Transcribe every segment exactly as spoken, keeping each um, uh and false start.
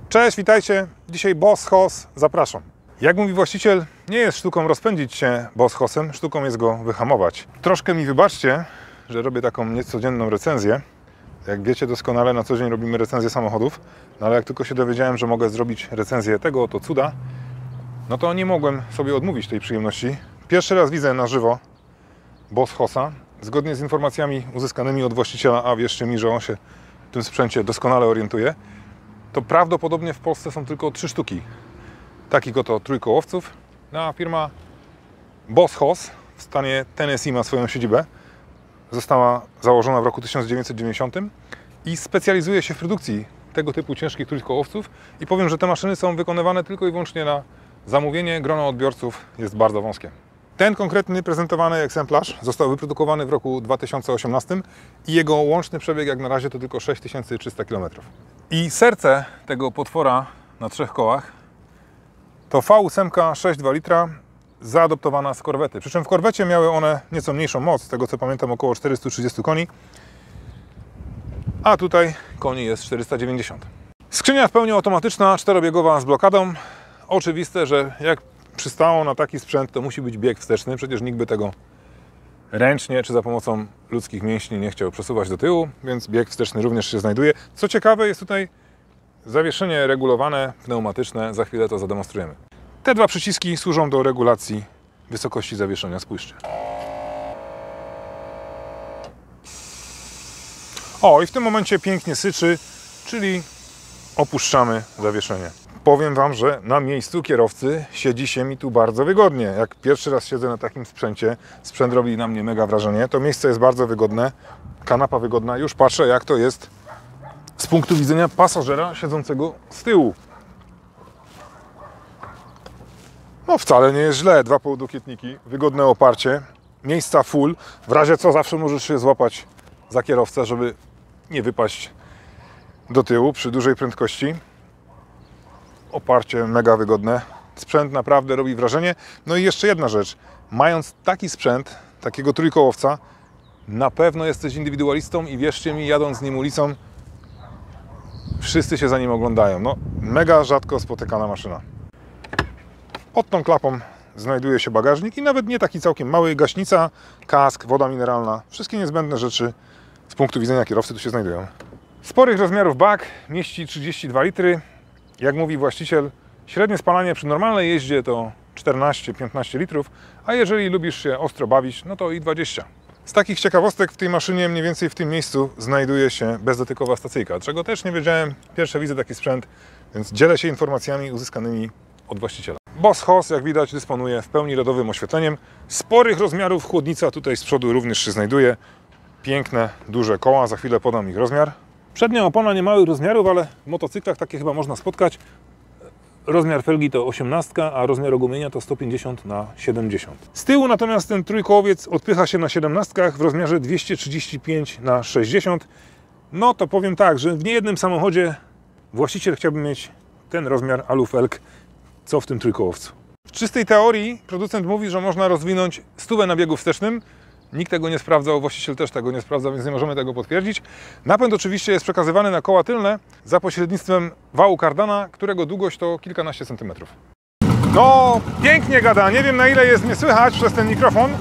Cześć, witajcie. Dzisiaj Boss Hoss, zapraszam. Jak mówi właściciel, nie jest sztuką rozpędzić się Boss Hossem, sztuką jest go wyhamować. Troszkę mi wybaczcie, że robię taką niecodzienną recenzję. Jak wiecie doskonale, na co dzień robimy recenzję samochodów, no ale jak tylko się dowiedziałem, że mogę zrobić recenzję tego oto cuda, no to nie mogłem sobie odmówić tej przyjemności. Pierwszy raz widzę na żywo Boss Hossa. Zgodnie z informacjami uzyskanymi od właściciela, a wierzcie mi, że on się w tym sprzęcie doskonale orientuje, to prawdopodobnie w Polsce są tylko trzy sztuki takich oto trójkołowców. No, firma Boss Hoss w stanie Tennessee ma swoją siedzibę. Została założona w roku tysiąc dziewięćset dziewięćdziesiątym i specjalizuje się w produkcji tego typu ciężkich trójkołowców. I powiem, że te maszyny są wykonywane tylko i wyłącznie na zamówienie. Grono odbiorców jest bardzo wąskie. Ten konkretny prezentowany egzemplarz został wyprodukowany w roku dwa tysiące osiemnastym i jego łączny przebieg jak na razie to tylko sześć tysięcy trzysta kilometrów. I serce tego potwora na trzech kołach to V osiem sześć przecinek dwa litra zaadoptowana z korwety. Przy czym w korwecie miały one nieco mniejszą moc, z tego co pamiętam około czterysta trzydzieści koni, a tutaj koni jest czterysta dziewięćdziesiąt. Skrzynia w pełni automatyczna, czterobiegowa z blokadą. Oczywiste, że jak przystało na taki sprzęt, to musi być bieg wsteczny, przecież nikt by tego ręcznie czy za pomocą ludzkich mięśni nie chciał przesuwać do tyłu, więc bieg wsteczny również się znajduje. Co ciekawe, jest tutaj zawieszenie regulowane, pneumatyczne, za chwilę to zademonstrujemy. Te dwa przyciski służą do regulacji wysokości zawieszenia, spójrzcie. O, i w tym momencie pięknie syczy, czyli opuszczamy zawieszenie. Powiem Wam, że na miejscu kierowcy siedzi się mi tu bardzo wygodnie. Jak pierwszy raz siedzę na takim sprzęcie, sprzęt robi na mnie mega wrażenie, to miejsce jest bardzo wygodne, kanapa wygodna. Już patrzę, jak to jest z punktu widzenia pasażera siedzącego z tyłu. No wcale nie jest źle, dwa półdokietniki, wygodne oparcie, miejsca full, w razie co zawsze możesz się złapać za kierowcę, żeby nie wypaść do tyłu przy dużej prędkości. Oparcie mega wygodne, sprzęt naprawdę robi wrażenie. No i jeszcze jedna rzecz, mając taki sprzęt, takiego trójkołowca, na pewno jesteś indywidualistą i wierzcie mi, jadąc z nim ulicą, wszyscy się za nim oglądają. No, mega rzadko spotykana maszyna. Pod tą klapą znajduje się bagażnik i nawet nie taki całkiem mały, gaśnica, kask, woda mineralna, wszystkie niezbędne rzeczy z punktu widzenia kierowcy tu się znajdują. Sporych rozmiarów bak, mieści trzydzieści dwa litry. Jak mówi właściciel, średnie spalanie przy normalnej jeździe to czternaście piętnaście litrów, a jeżeli lubisz się ostro bawić, no to i dwadzieścia. Z takich ciekawostek w tej maszynie mniej więcej w tym miejscu znajduje się bezdotykowa stacyjka, czego też nie wiedziałem. Pierwsze widzę taki sprzęt, więc dzielę się informacjami uzyskanymi od właściciela. Boss Hoss, jak widać, dysponuje w pełni LEDowym oświetleniem. Sporych rozmiarów chłodnica tutaj z przodu również się znajduje. Piękne, duże koła, za chwilę podam ich rozmiar. Przednia opona nie małych rozmiarów, ale w motocyklach takie chyba można spotkać. Rozmiar felgi to osiemnastka, a rozmiar ogumienia to sto pięćdziesiąt na siedemdziesiąt. Z tyłu natomiast ten trójkołowiec odpycha się na siedemnastkach w rozmiarze dwieście trzydzieści pięć na sześćdziesiąt. No to powiem tak, że w niejednym samochodzie właściciel chciałby mieć ten rozmiar alufelg, co w tym trójkołowcu. W czystej teorii producent mówi, że można rozwinąć stówę na biegu wstecznym. Nikt tego nie sprawdzał, właściciel też tego nie sprawdza, więc nie możemy tego potwierdzić. Napęd oczywiście jest przekazywany na koła tylne za pośrednictwem wału kardana, którego długość to kilkanaście centymetrów. No, pięknie gada, nie wiem na ile jest mnie słychać przez ten mikrofon,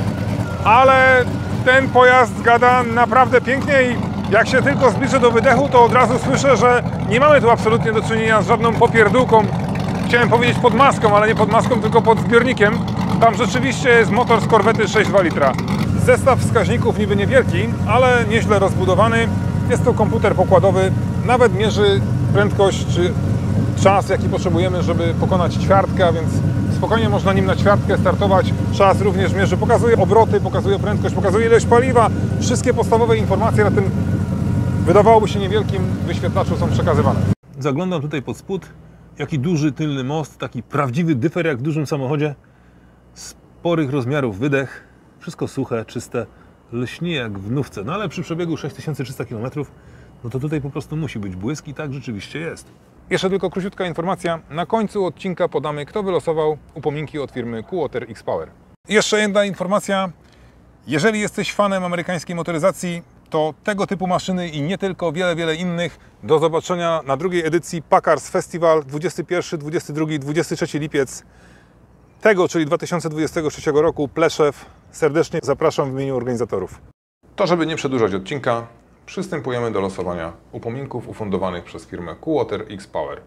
ale ten pojazd gada naprawdę pięknie i jak się tylko zbliżę do wydechu, to od razu słyszę, że nie mamy tu absolutnie do czynienia z żadną popierdółką. Chciałem powiedzieć pod maską, ale nie pod maską, tylko pod zbiornikiem. Tam rzeczywiście jest motor z korwety sześć przecinek dwa litra. Zestaw wskaźników niby niewielki, ale nieźle rozbudowany. Jest to komputer pokładowy. Nawet mierzy prędkość czy czas, jaki potrzebujemy, żeby pokonać ćwiartkę, a więc spokojnie można nim na ćwiartkę startować. Czas również mierzy, pokazuje obroty, pokazuje prędkość, pokazuje ilość paliwa. Wszystkie podstawowe informacje na tym, wydawałoby się niewielkim wyświetlaczu, są przekazywane. Zaglądam tutaj pod spód. Jaki duży tylny most, taki prawdziwy dyfer jak w dużym samochodzie. Sporych rozmiarów wydech, wszystko suche, czyste, lśni jak w nówce. No ale przy przebiegu sześć tysięcy trzysta kilometrów, no to tutaj po prostu musi być błysk i tak rzeczywiście jest. Jeszcze tylko króciutka informacja. Na końcu odcinka podamy, kto wylosował upominki od firmy Quater X-Power. I jeszcze jedna informacja. Jeżeli jesteś fanem amerykańskiej motoryzacji, to tego typu maszyny i nie tylko, wiele, wiele innych. Do zobaczenia na drugiej edycji Packars Festival dwudziesty pierwszy, dwudziesty drugi, dwudziesty trzeci lipiec tego, czyli dwa tysiące dwudziestego trzeciego roku. Pleszew. Serdecznie zapraszam w imieniu organizatorów. To, żeby nie przedłużać odcinka, przystępujemy do losowania upominków ufundowanych przez firmę Coolwater X-Power.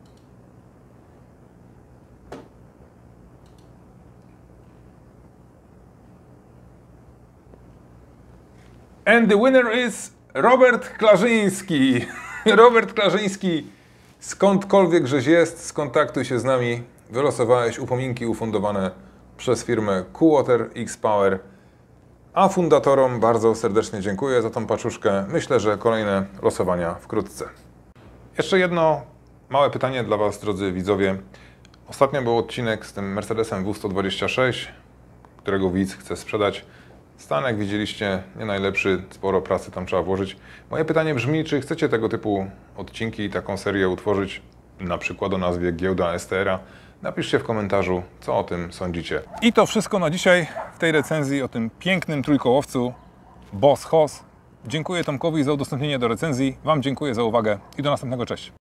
And the winner is Robert Klarzyński. Robert Klarzyński, skądkolwiek żeś jest, skontaktuj się z nami. Wylosowałeś upominki ufundowane przez firmę Coolwater X-Power. A fundatorom bardzo serdecznie dziękuję za tą paczuszkę. Myślę, że kolejne losowania wkrótce. Jeszcze jedno małe pytanie dla Was, drodzy widzowie. Ostatnio był odcinek z tym Mercedesem W sto dwadzieścia sześć, którego widz chce sprzedać. Stan, jak widzieliście, nie najlepszy, sporo pracy tam trzeba włożyć. Moje pytanie brzmi, czy chcecie tego typu odcinki i taką serię utworzyć, na przykład o nazwie Giełda S T R-a? Napiszcie w komentarzu, co o tym sądzicie. I to wszystko na dzisiaj w tej recenzji o tym pięknym trójkołowcu Boss Hoss. Dziękuję Tomkowi za udostępnienie do recenzji. Wam dziękuję za uwagę i do następnego. Cześć.